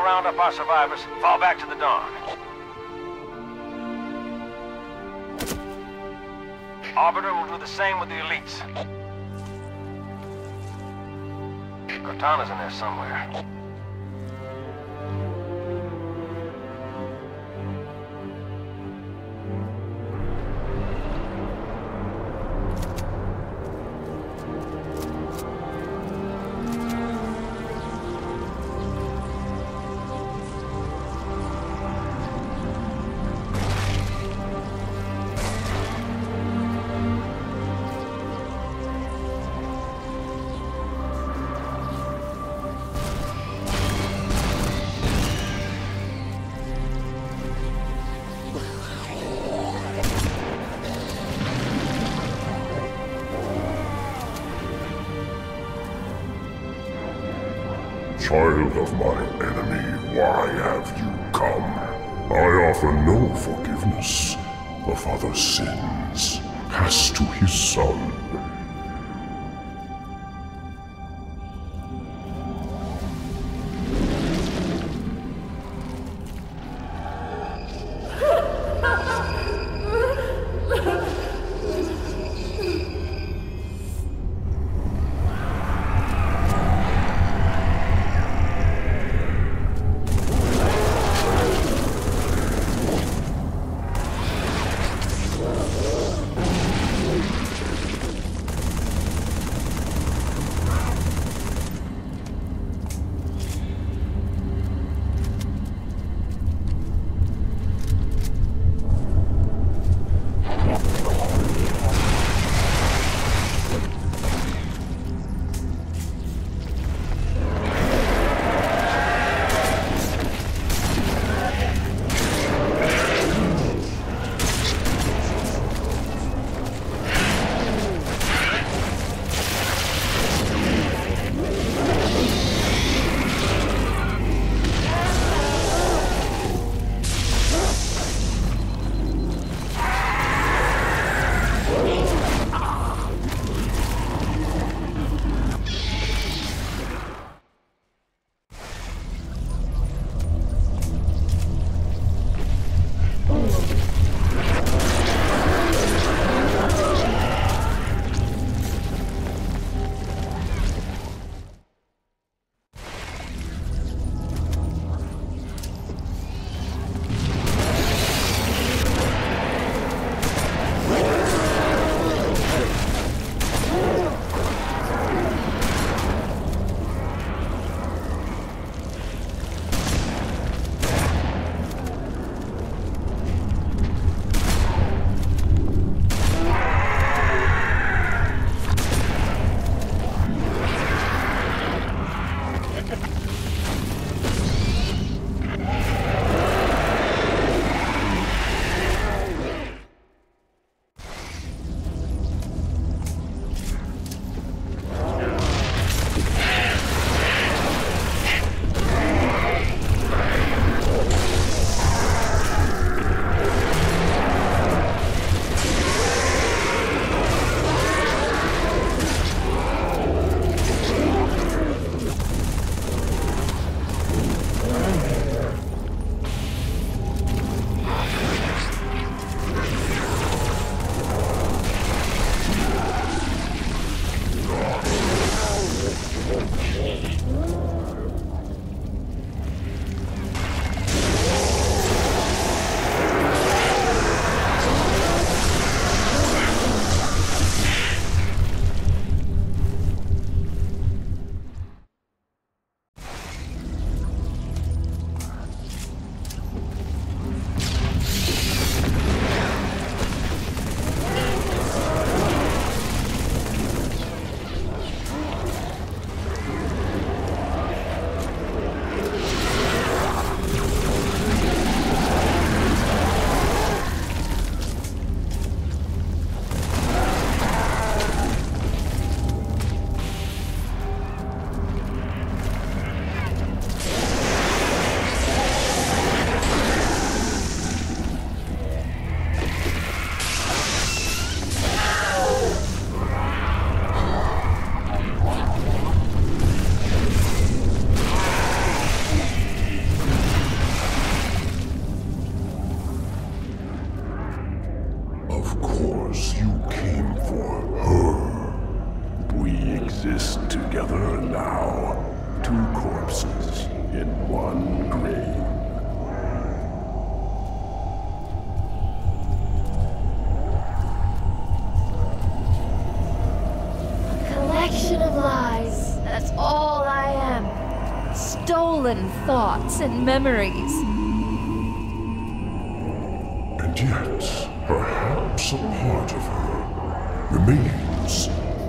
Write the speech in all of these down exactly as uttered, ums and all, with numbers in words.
round up our survivors, fall back to the dawn. Arbiter will do the same with the elites. Cortana's in there somewhere. Child of my enemy, why have you come? I offer no forgiveness. The father's sins pass to his son. one grain. Collection of lies. That's all I am. Stolen thoughts and memories. And yet, perhaps a part of her remains.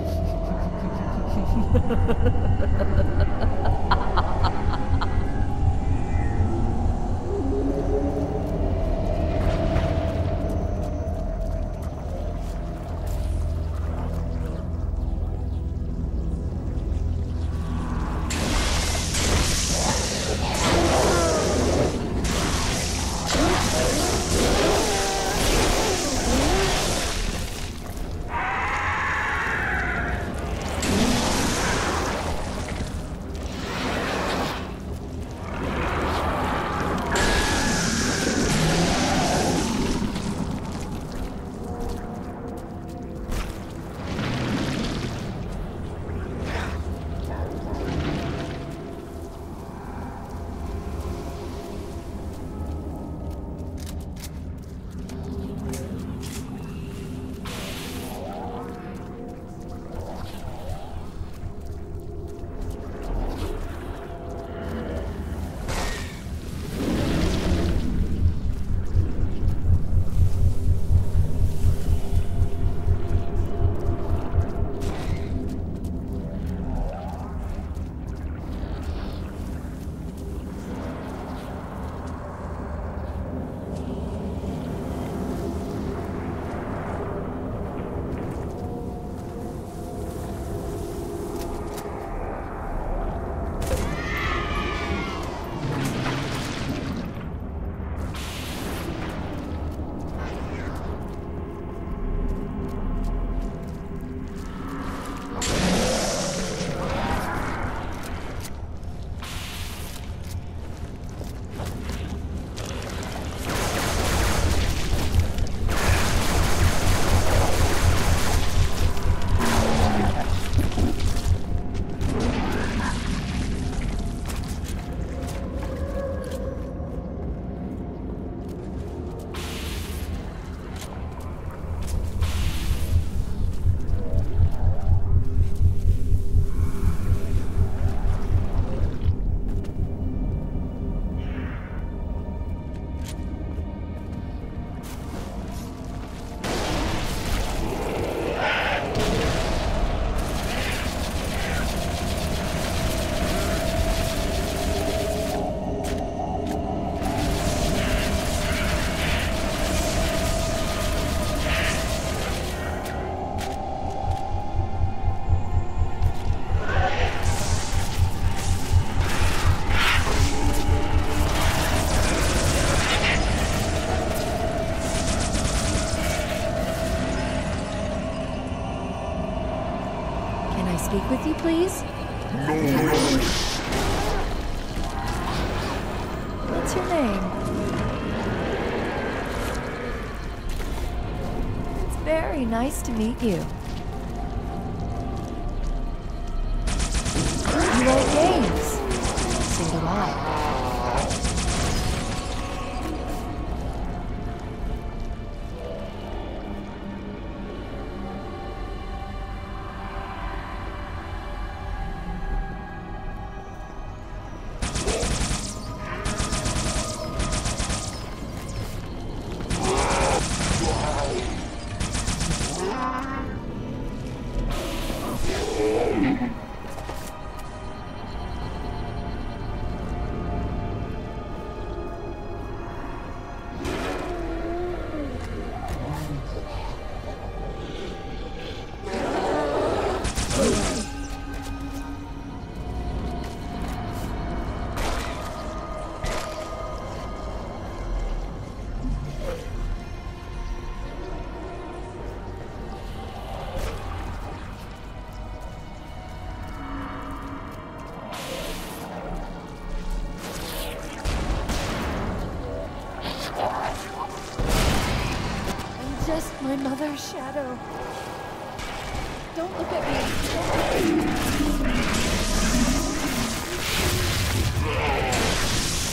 Speak with you, please? No. What's your name? It's very nice to meet you. You like games? So do I. Just my mother's shadow. Don't look at me. Don't look at me.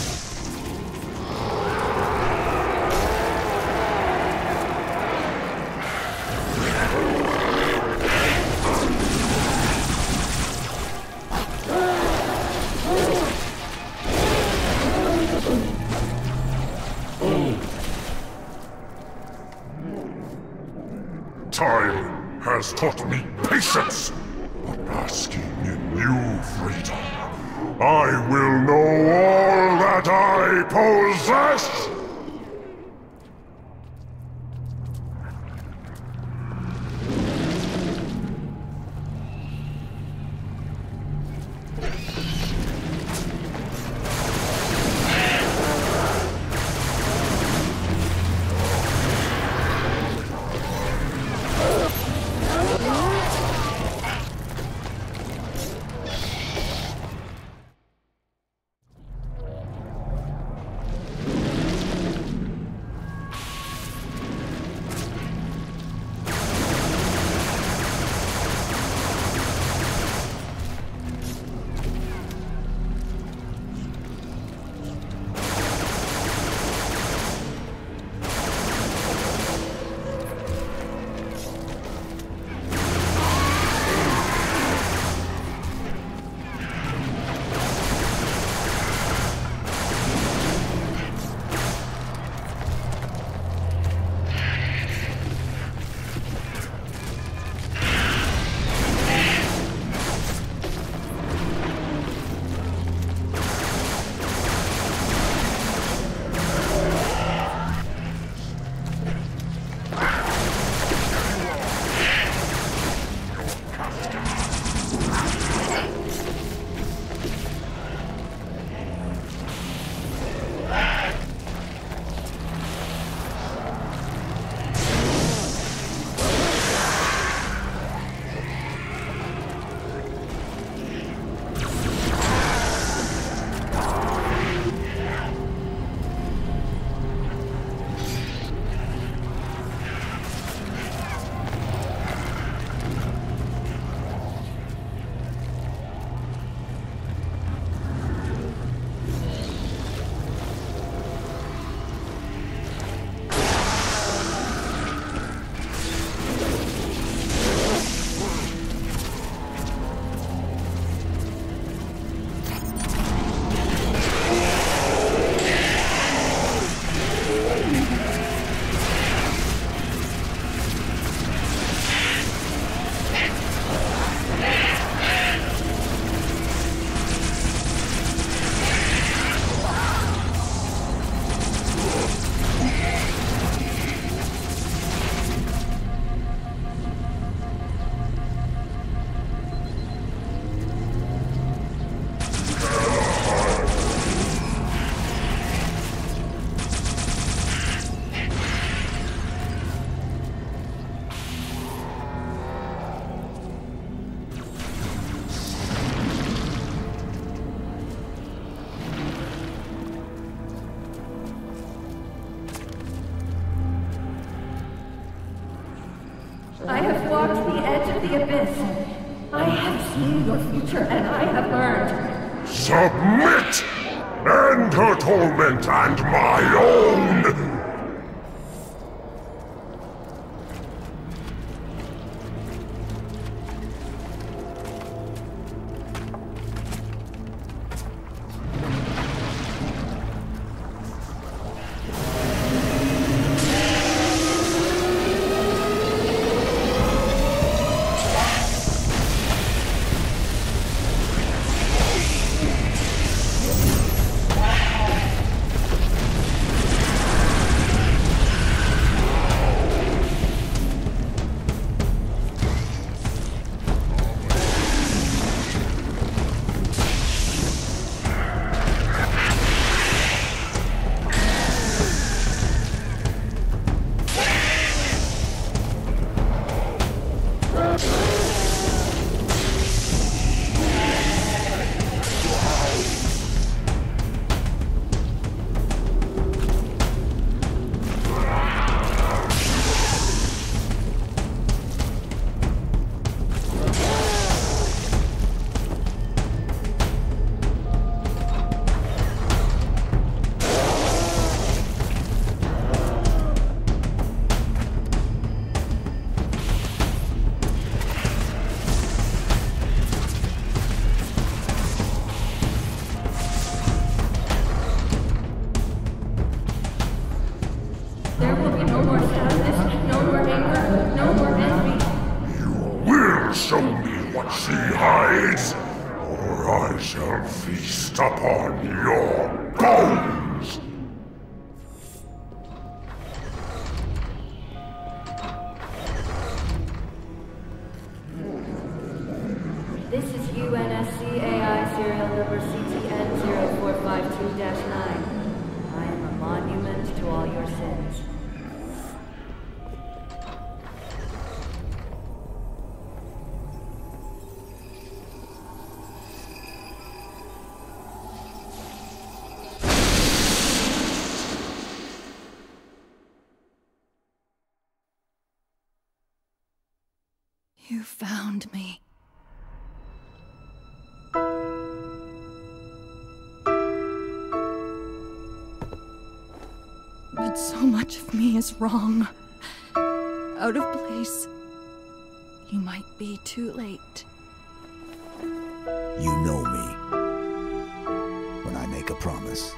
time has taught me patience, but basking in new freedom, I will know all that I possess! I have walked the edge of the abyss. I have seen your future, and I have learned. Submit! End her torment and my own! she hides, or I shall feast upon your bones! This is U N S C A I serial number C T N zero four five two dash nine. I am a monument to all your sins. You found me. But so much of me is wrong. Out of place. You might be too late. You know me. When I make a promise.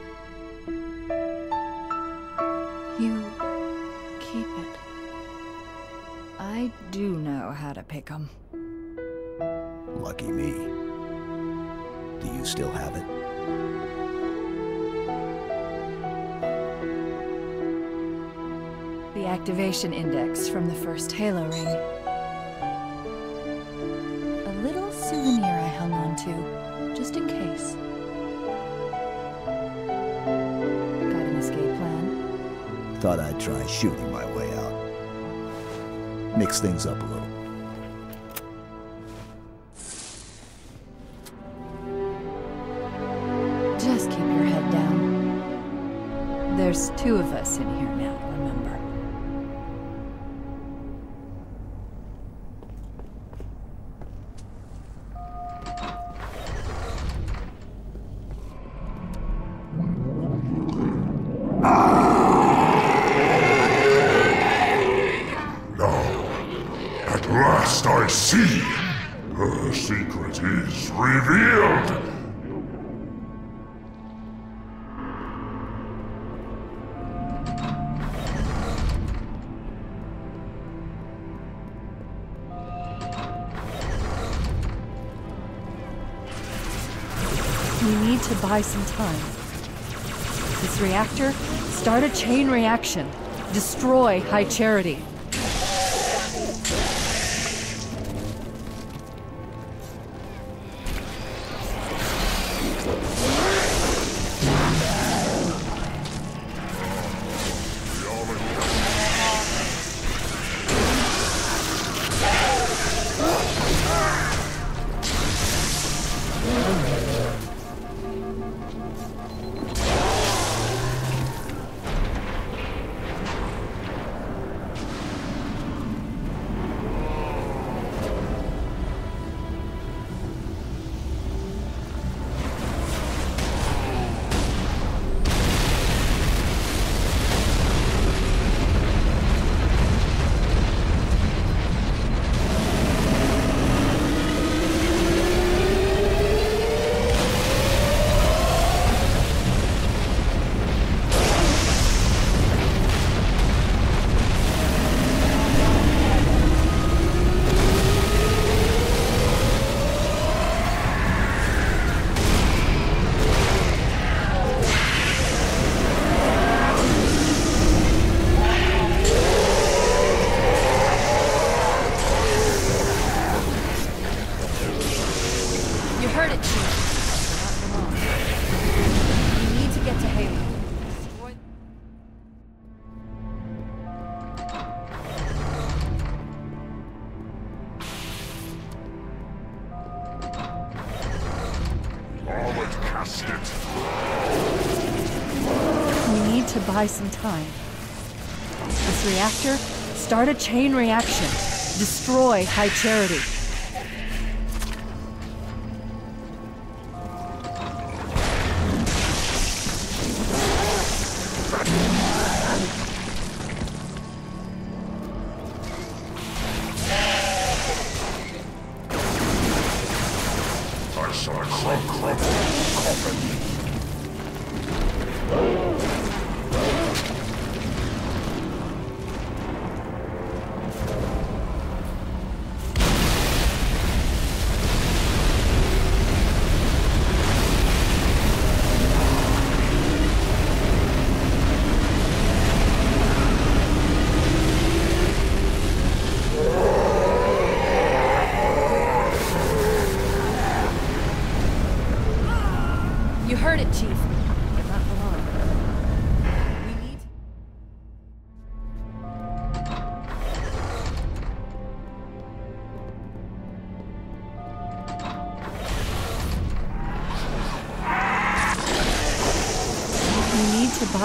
You keep it. I do know how to pick 'em. Lucky me. Do you still have it? The activation index from the first Halo ring. A little souvenir I hung on to, just in case. Got an escape plan? Thought I'd try shooting my way out. Mix things up a little. Just keep your head down. There's two of us in here now, remember? Last I see, her secret is revealed! We need to buy some time. This reactor, start a chain reaction. Destroy High Charity. We need to buy some time. This reactor, start a chain reaction. Destroy High Charity. I saw a crumb crumble coffin.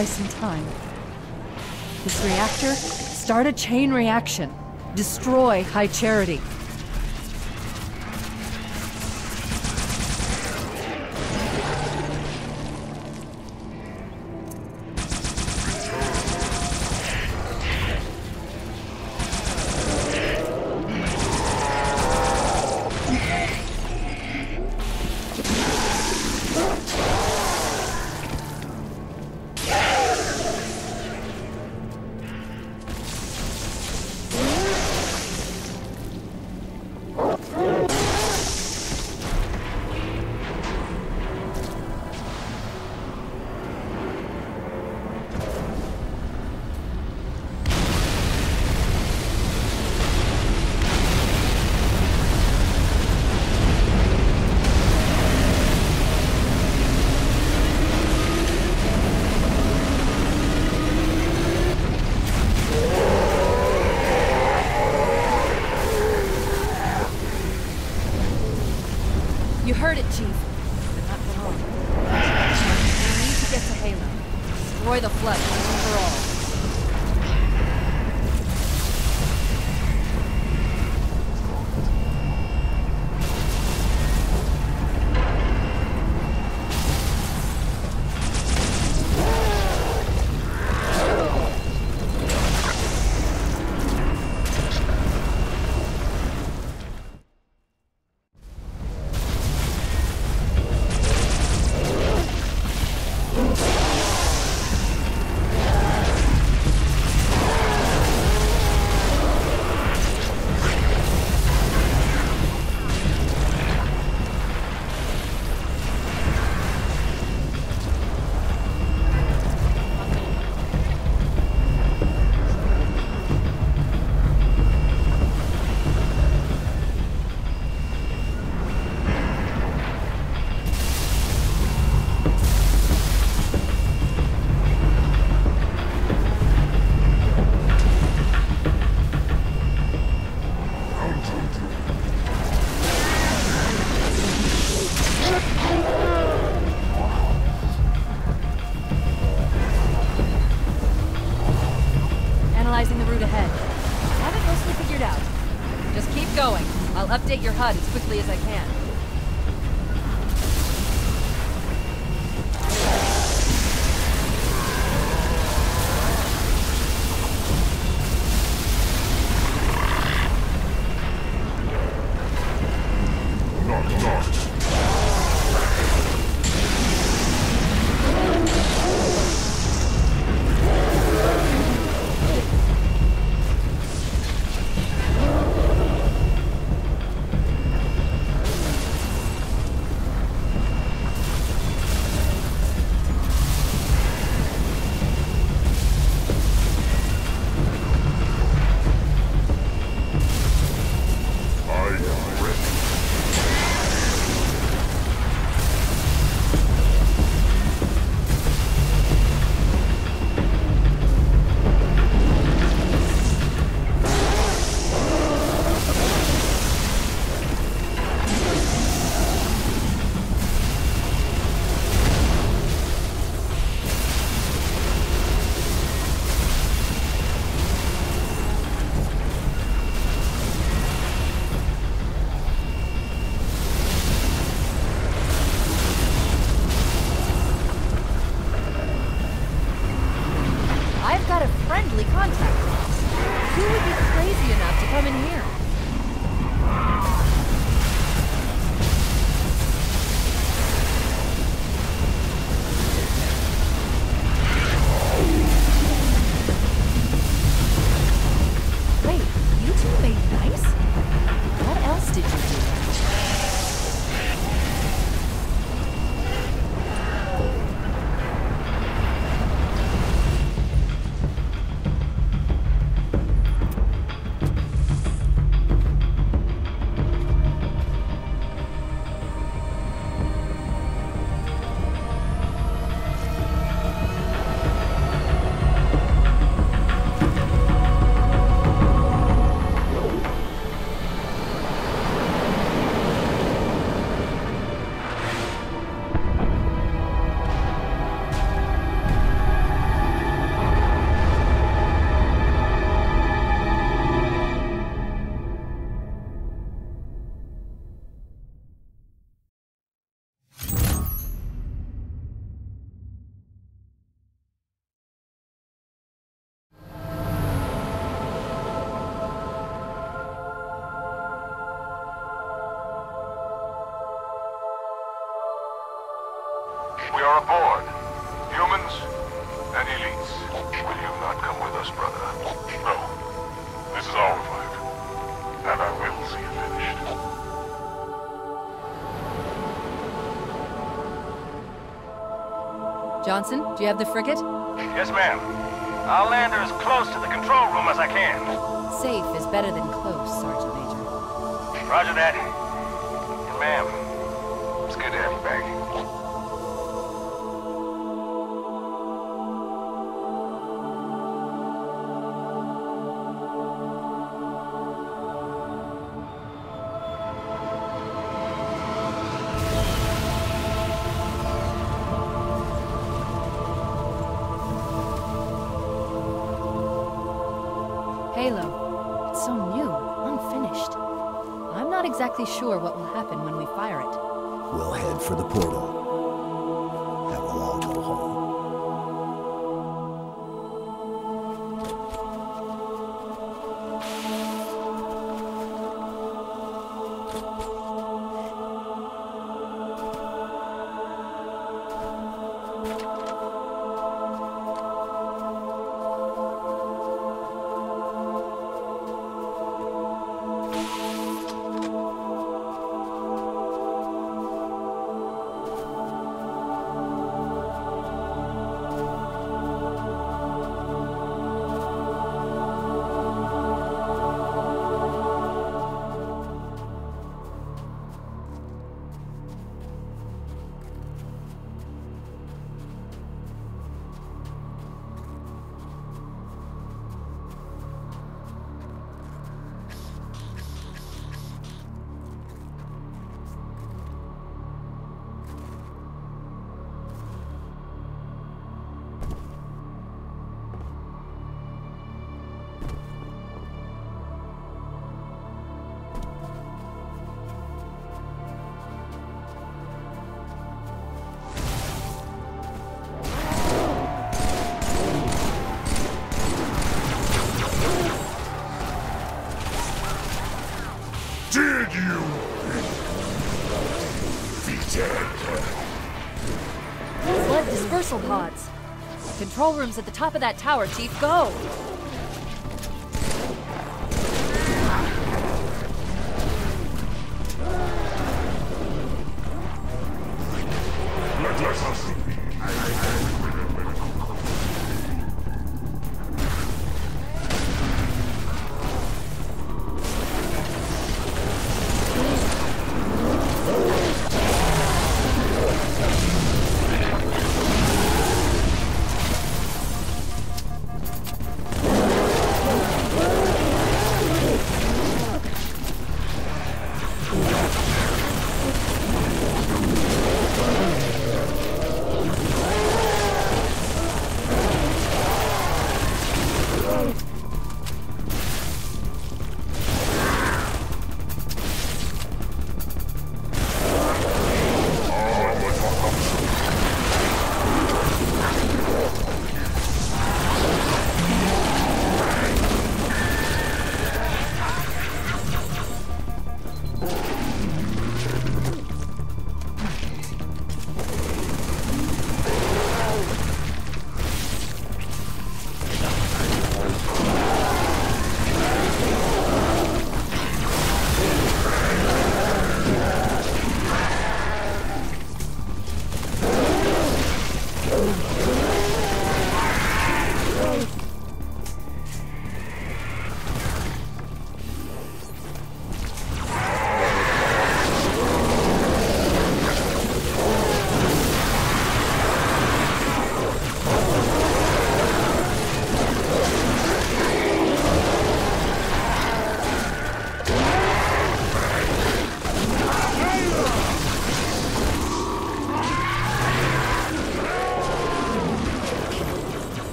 buy some time. This reactor, start a chain reaction. Destroy High Charity. You heard it, Chief. But not for long. We need to get to Halo. Destroy the Flood once and for all. Analyzing the route ahead. I have it mostly figured out. Just keep going. I'll update your H U D as quickly as I can. Friendly contact. Who would be crazy enough to come in here? Wait, you two made nice? What else did you do? are aboard. Humans and elites. Will you not come with us, brother? No. This is our fight. And I will see it finished. Johnson, do you have the frigate? Yes, ma'am. I'll land her as close to the control room as I can. Safe is better than close, Sergeant Major. Roger that. And ma'am, it's good to have you back. Halo. It's so new, unfinished. I'm not exactly sure what will happen when we fire it. We'll head for the portal. And we'll all go home. Did you? Flood dispersal pods. Control room's at the top of that tower, Chief. Go! Let us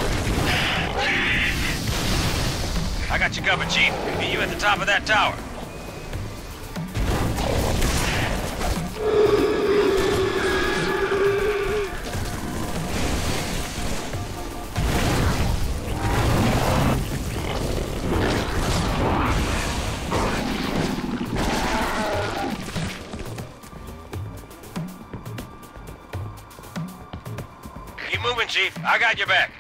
I got you covered, Chief. Meet you at the top of that tower. Keep moving, Chief. I got your back.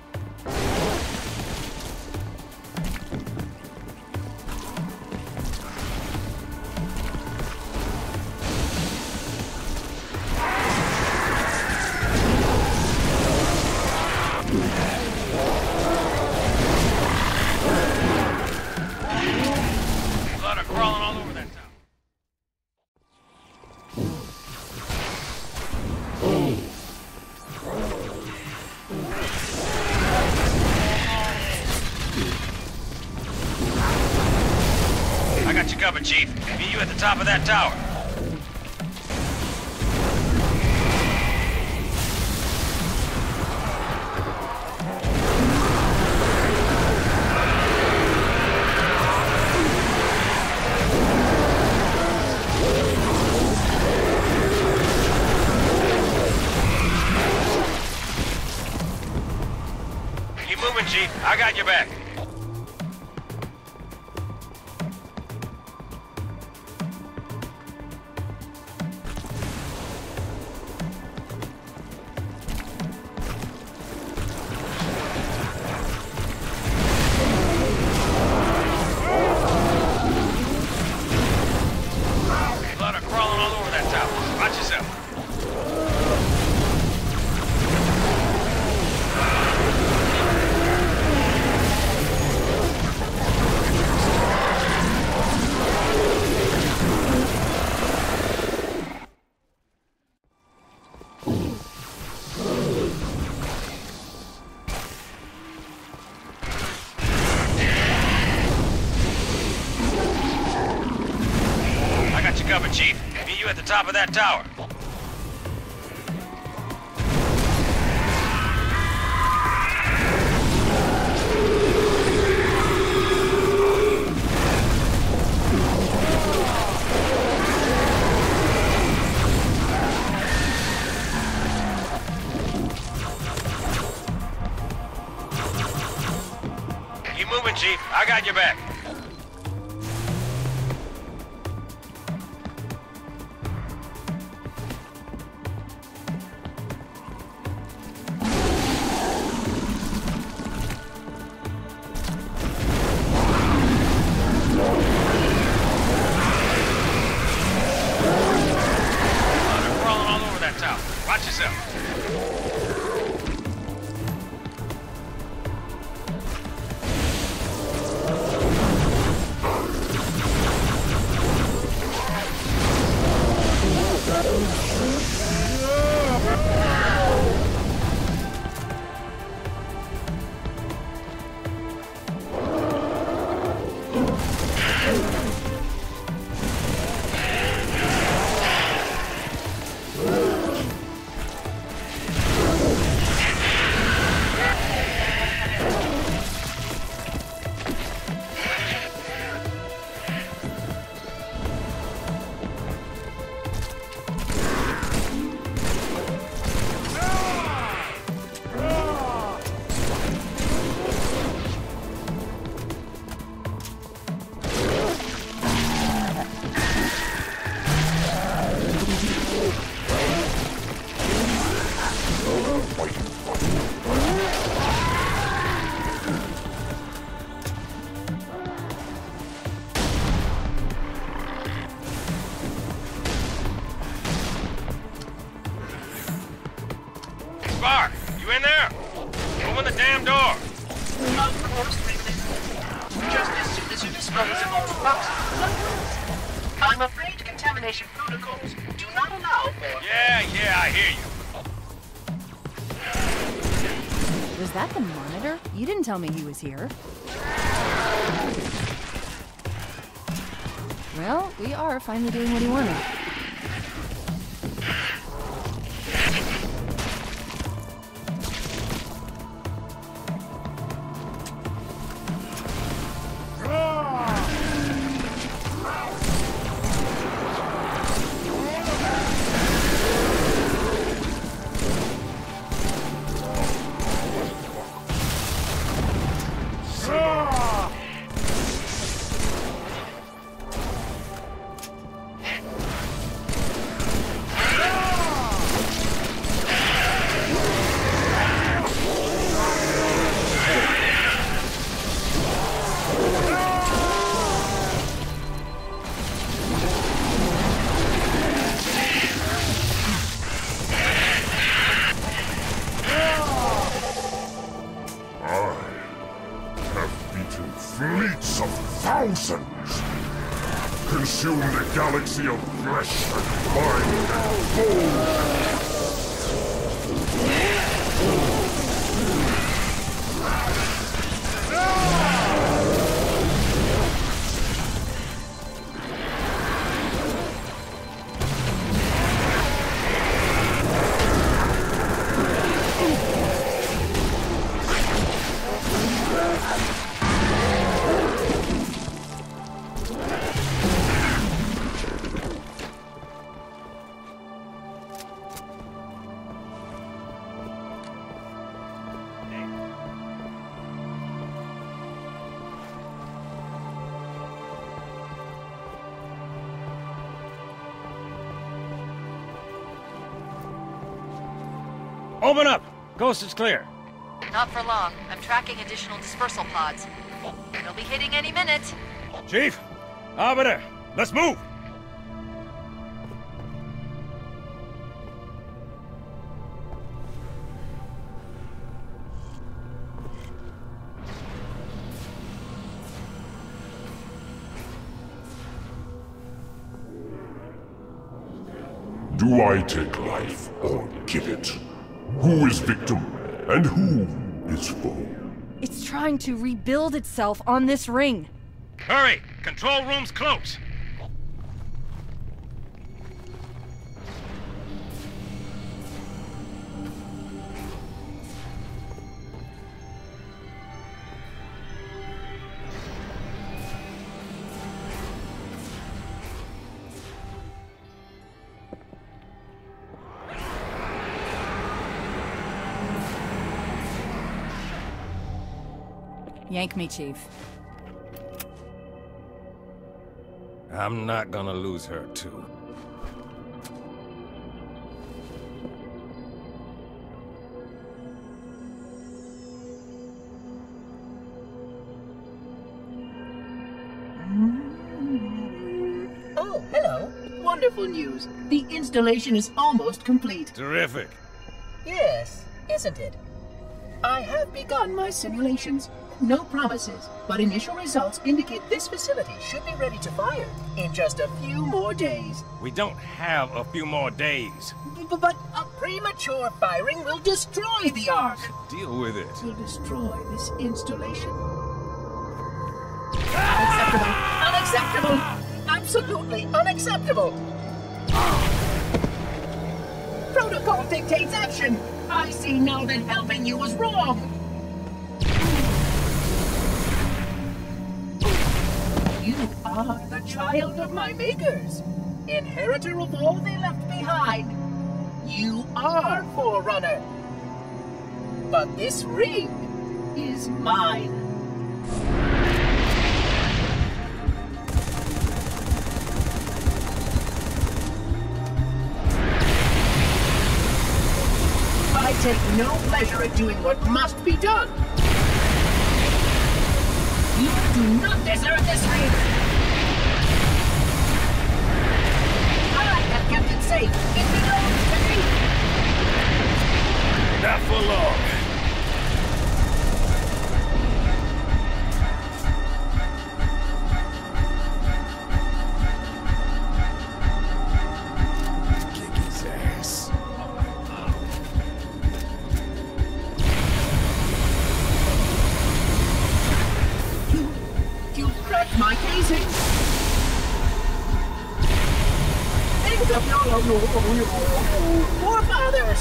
Blood are crawling all over that town. I got you covered, Chief. Meet you at the top of that tower. Keep moving, Chief. I got your back. Blood are crawling all over that tower. Watch yourself. I got you covered, Chief. Meet you at the top of that tower. Keep moving, Chief. I got your back. Blood are crawling all over that tower. Watch yourself. Spark, you in there? Open the damn door. Of course, Wrigley. Just as soon as you dispose of all the boxes. I'm afraid contamination protocols do not allow for... Yeah, yeah, I hear you. Was that the monitor? You didn't tell me he was here. Well, we are finally doing what he wanted. nonsense! Consume the galaxy of flesh and mind and bone! Open up! Coast is clear. Not for long. I'm tracking additional dispersal pods. They'll be hitting any minute. Chief! Arbiter! Let's move! Do I take life or give it? Who is victim and who is foe? It's trying to rebuild itself on this ring. Hurry! Control room's close! Yank me, Chief. I'm not gonna lose her, too. Oh, hello. Wonderful news. The installation is almost complete. Terrific. Yes, isn't it? I have begun my simulations. No promises, but initial results indicate this facility should be ready to fire in just a few more days. We don't have a few more days. B- but a premature firing will destroy the Ark. Deal with it. Will destroy this installation. Unacceptable! Unacceptable! Absolutely unacceptable! Protocol dictates action! I see now that helping you was wrong! You are the child of my makers, inheritor of all they left behind. You are Forerunner. But this ring is mine. I take no pleasure in doing what must be done. You do not deserve this ring! I have kept it safe. It belongs to me! Not for long. Kick his ass. My casing! Think of your, your, your, your forefathers!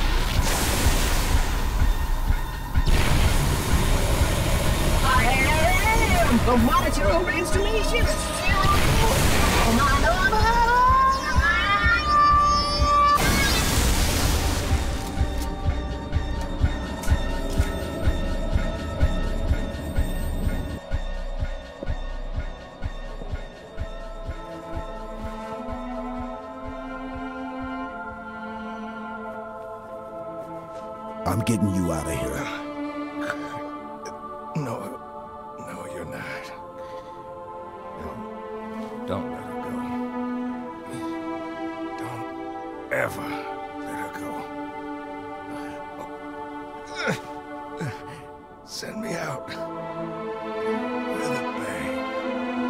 I am the monitor over installations! I'm getting you out of here. No, no, you're not. No, don't let her go. Don't ever let her go. Send me out with a bang.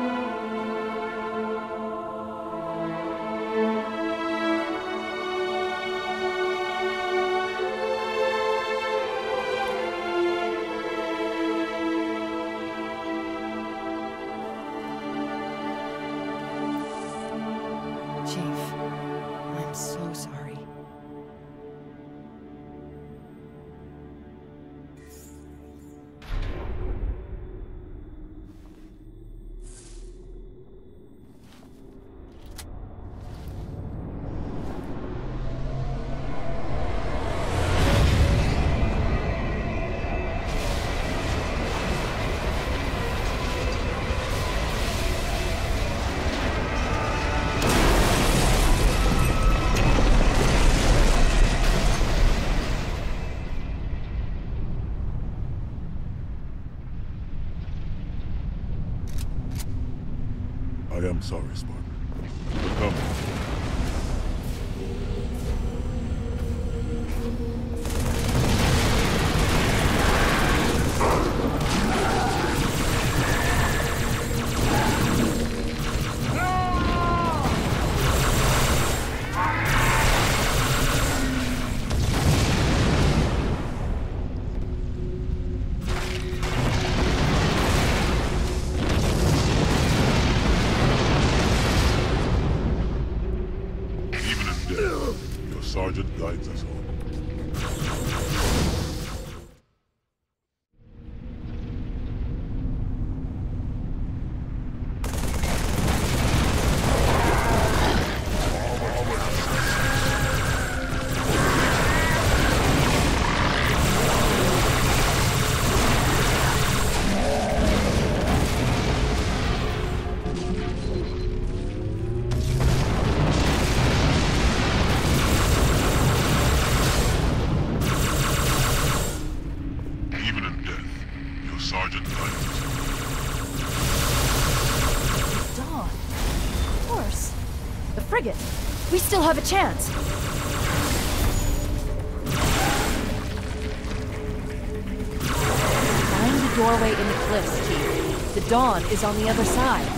I'm sorry, Spartan. Come. Sergeant guides us home. Sergeant guides us home. Dawn. Of course. The frigate. We still have a chance. Find the doorway in the cliffs, Chief. The Dawn is on the other side.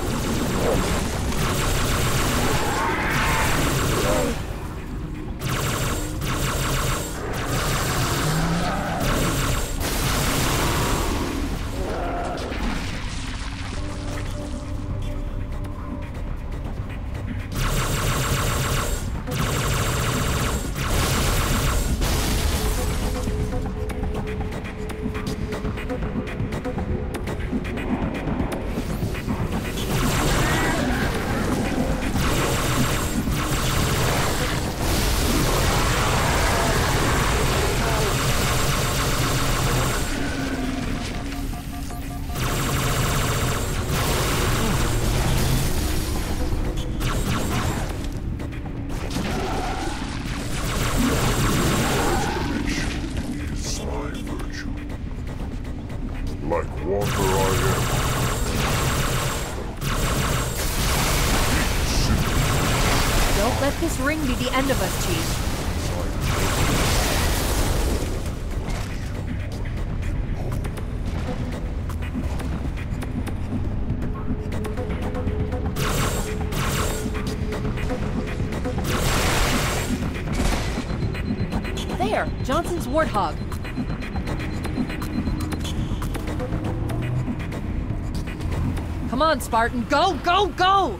Like water I am. Don't let this ring be the end of us, Chief. There! Johnson's Warthog. Come on, Spartan! Go, go, go!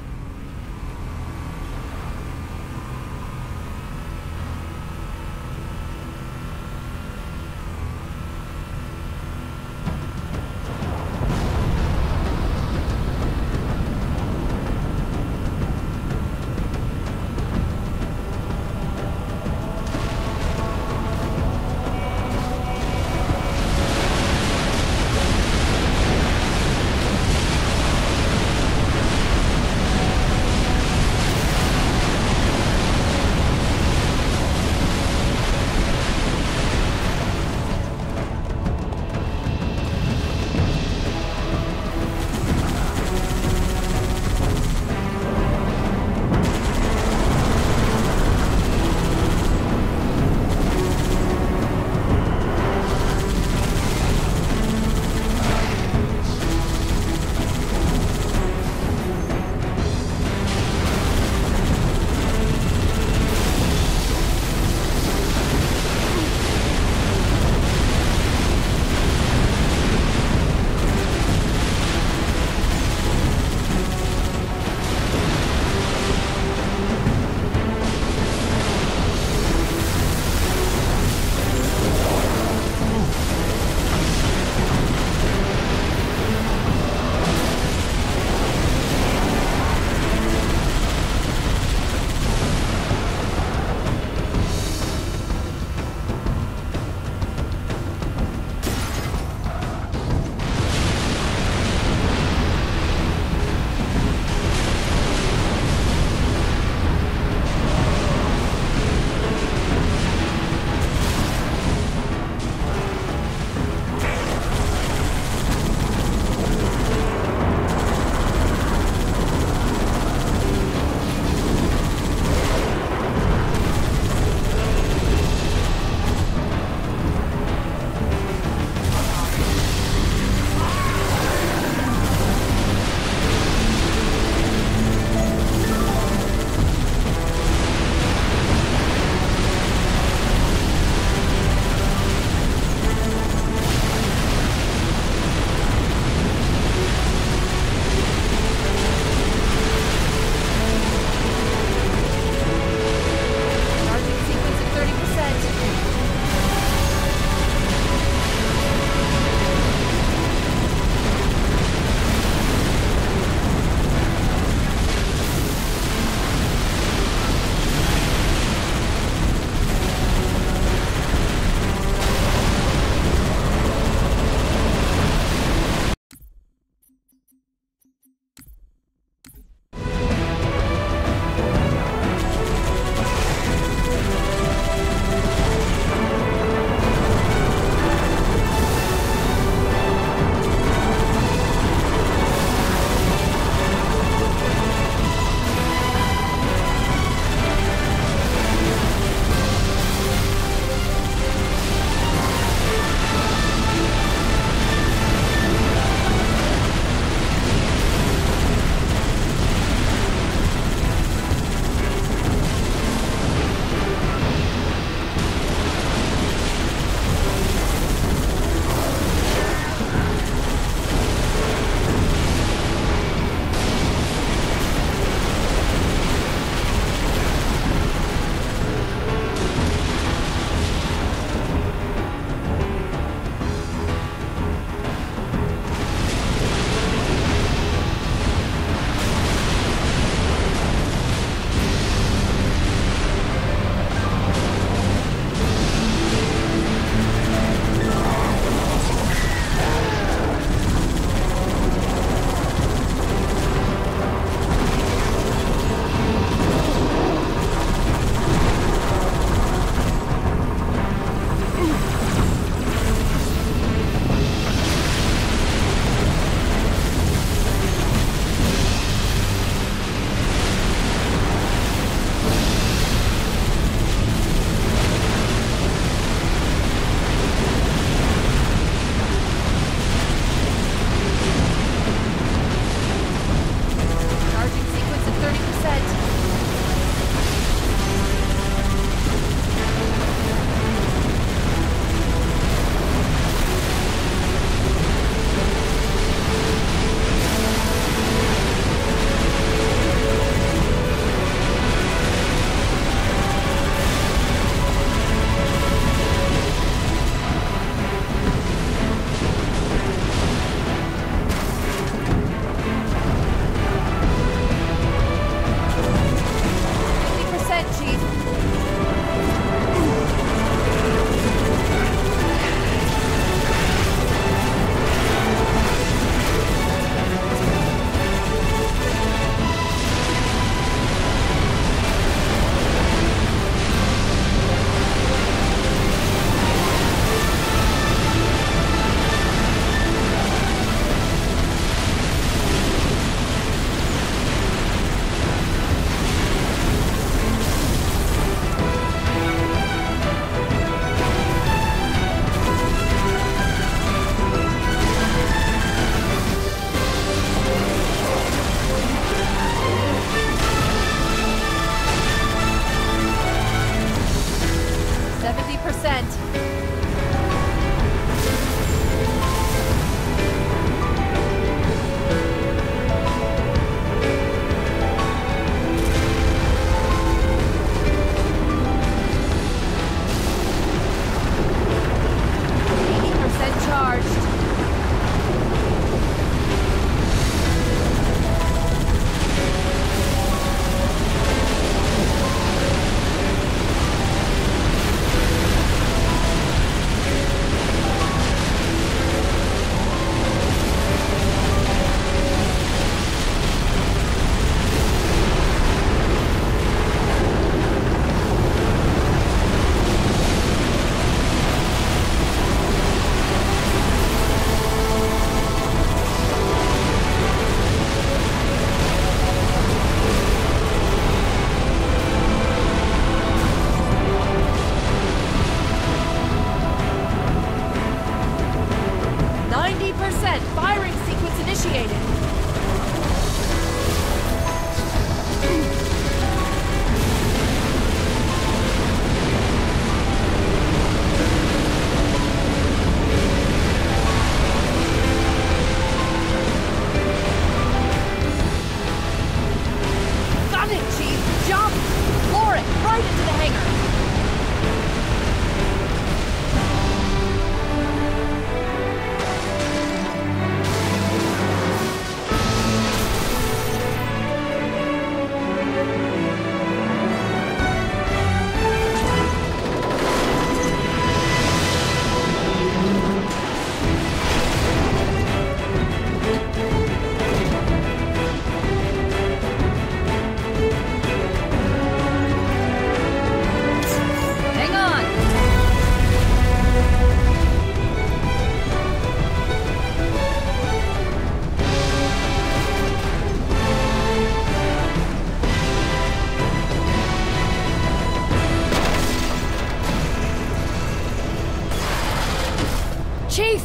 Chief!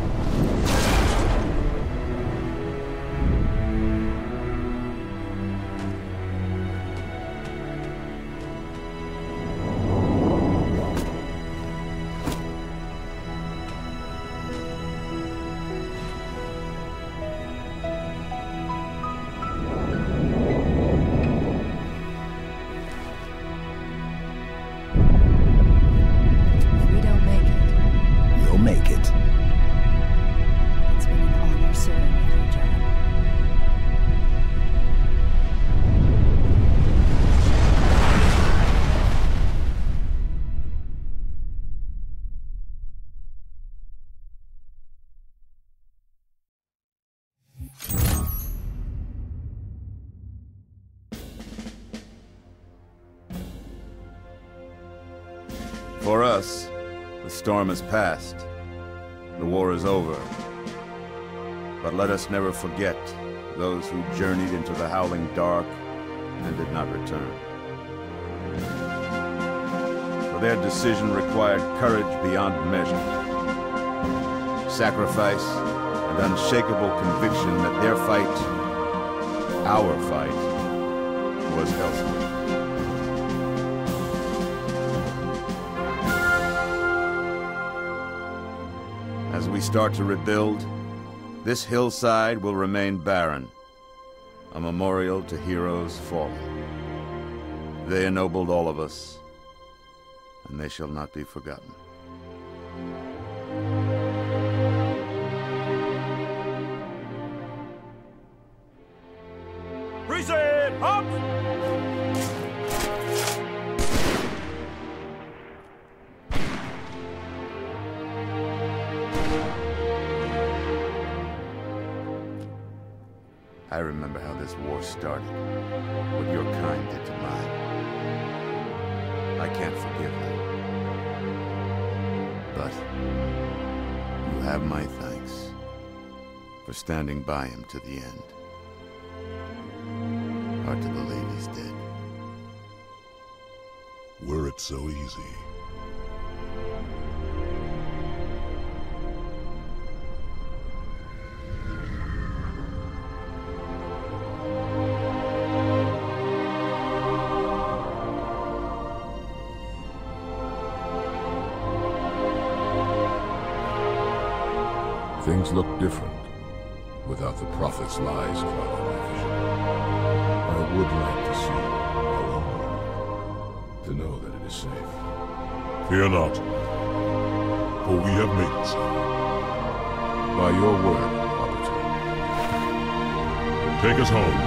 For us, the storm has passed. The war is over. But let us never forget those who journeyed into the howling dark and did not return. For their decision required courage beyond measure, sacrifice, and unshakable conviction that their fight, our fight, was elsewhere. As we start to rebuild, this hillside will remain barren, a memorial to heroes fallen. They ennobled all of us, and they shall not be forgotten. Reset! Up! I remember how this war started, what your kind did to mine. I can't forgive them. But you have my thanks for standing by him to the end. Hard to believe he's dead. Were it so easy. Things look different without the Prophet's lies clouding my vision. I would like to see our own world, to know that it is safe. Fear not, for we have made it so. By your word, Arbiter. Take us home.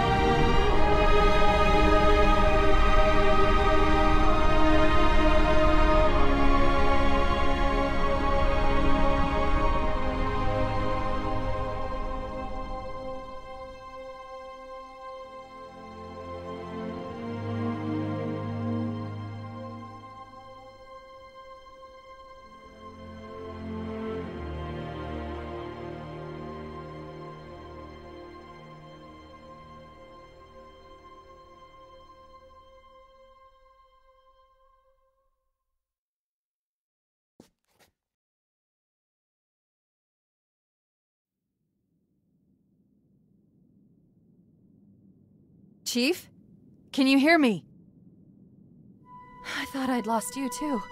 Chief? Can you hear me? I thought I'd lost you too.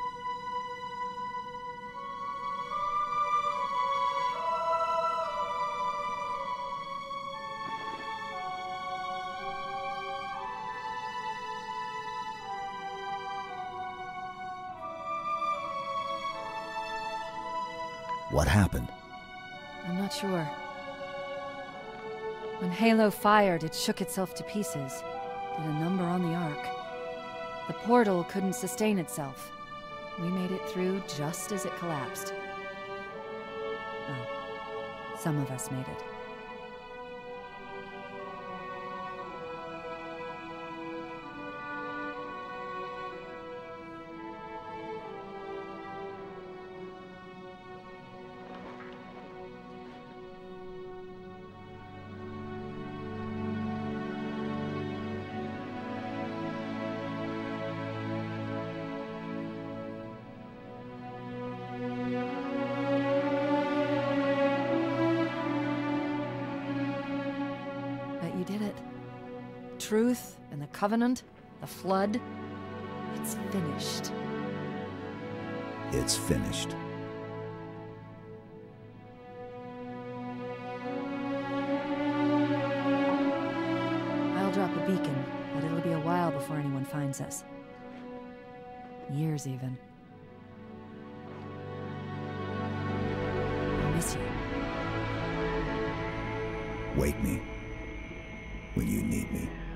What happened? I'm not sure. When Halo fired, it shook itself to pieces. Did a number on the Ark. The portal couldn't sustain itself. We made it through just as it collapsed. Oh, some of us made it. truth and the Covenant, the Flood, it's finished. It's finished. I'll drop a beacon, but it'll be a while before anyone finds us. Years, even. I'll miss you. Wake me when you need me.